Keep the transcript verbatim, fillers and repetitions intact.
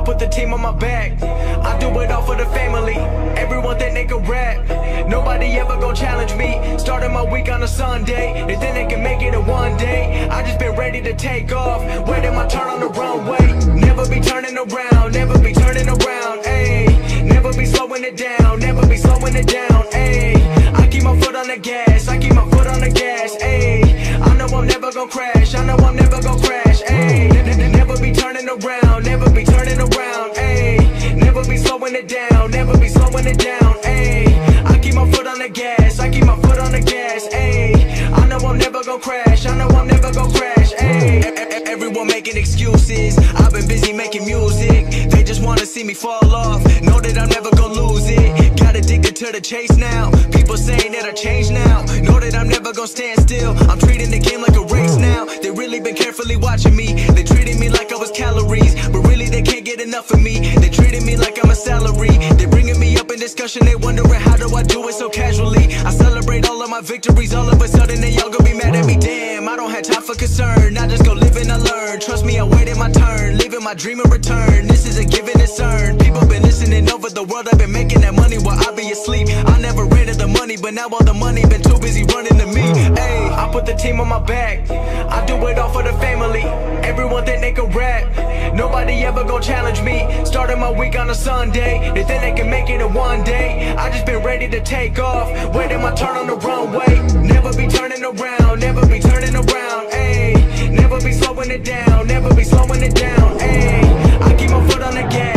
put the team on my back. I do it all for the family. Everyone think they can rap. Nobody ever gon' challenge me. Starting my week on a Sunday, and then they can make it in one day. I just been ready to take off, waiting my turn on the runway. Never be turning around, never be turning around, ayy. Never be slowing it down, never be slowing it down, ayy. I keep my foot on the gas, I keep my foot on the gas, ayy. I know I'm never gon' crash, I know I'm never gon' crash, ayy. Never be turning around, never be turning around, ayy. Never be slowing it down, never be slowing it down, ayy. I keep my foot on the gas, I keep my foot on the gas, ayy. I know I'm never gon' crash, I know I'm never gon' crash, ayy. Everyone making excuses, I've been busy making music. They just wanna see me fall off, know that I'm never gon' lose it. Got addicted to the chase now, people saying that I changed now. Know that I'm never gon' stand still, I'm treating the game like a race now. They really been carefully watching me, they treating me like I was calories, but really they can't get enough of me. They treating me like I'm a salary, they bringing me up in discussion. They wondering how do I do it so casually. I celebrate all of my victories, all of a sudden they all gon' be mad at me. Damn, I don't have time for concern, I just go live and I learn. Trust me, I waited my turn, living my dream in return. This is a given, it's earned. People been listening over the world, I've been making that money while I be asleep. I never ran to the money, but now all the money been too busy running to me. Ayy, I put the team on my back, I do it all for the family. Everyone think they can rap, nobody ever gon' challenge me. Starting my week on a Sunday, and then they can make it in one day. I just been ready to take off, waiting my turn on the runway. Never be turning around, never be turning around, ayy. Never be slowing it down, never be slowing it down, ayy. I keep my foot on the gas,